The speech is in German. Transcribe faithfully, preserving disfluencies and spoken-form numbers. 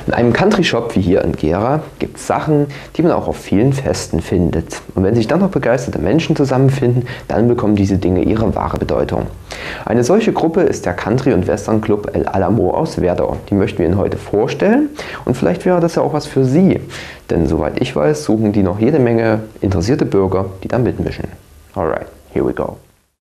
In einem Country-Shop wie hier in Gera gibt es Sachen, die man auch auf vielen Festen findet. Und wenn sich dann noch begeisterte Menschen zusammenfinden, dann bekommen diese Dinge ihre wahre Bedeutung. Eine solche Gruppe ist der Country- und Western-Club El Alamo aus Werdau. Die möchten wir Ihnen heute vorstellen und vielleicht wäre das ja auch was für Sie. Denn soweit ich weiß, suchen die noch jede Menge interessierte Bürger, die da mitmischen. Alright, here we go.